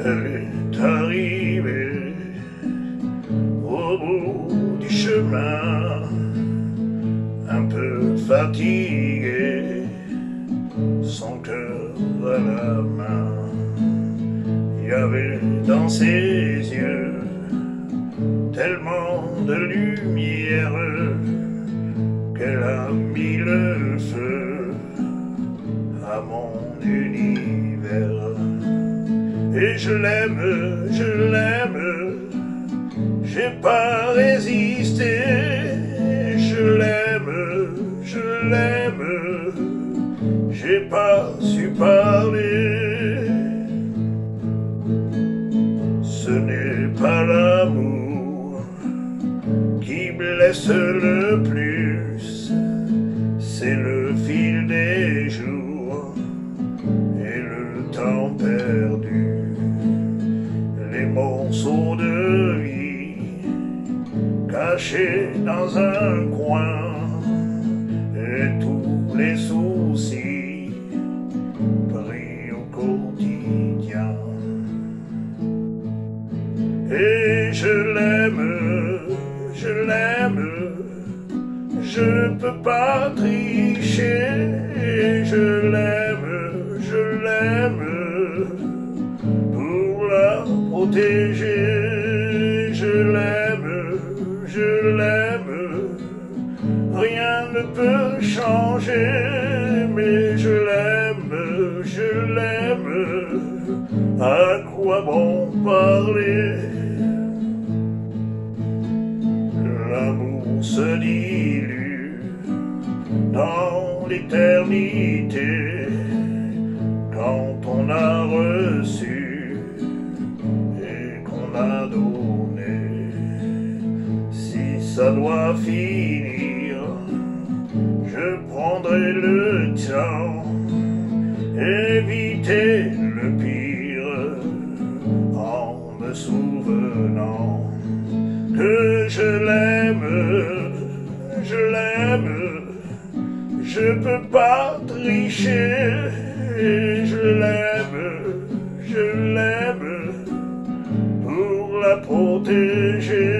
Elle est arrivée au bout du chemin, un peu fatiguée, son cœur à la main. Il y avait dans ses yeux tellement de lumière qu'elle a mis le feu à mon univers. Et je l'aime, j'ai pas résisté. Je l'aime, j'ai pas su parler. Ce n'est pas l'amour qui blesse le plus, c'est le fil des jours et le temps perdu. Les morceaux de vie cachés dans un coin et tous les soucis pris au quotidien. Et je l'aime, je peux pas tricher. Je l'aime, pour la protéger. Je l'aime, rien ne peut changer. Mais je l'aime, à quoi bon parler? L'amour se dilue dans l'éternité quand on a reçu et qu'on a donné. Si ça doit finir, je prendrai le temps, éviter le pire en me souvenant que je l'aime, je peux pas tricher. Je l'aime, pour la protéger.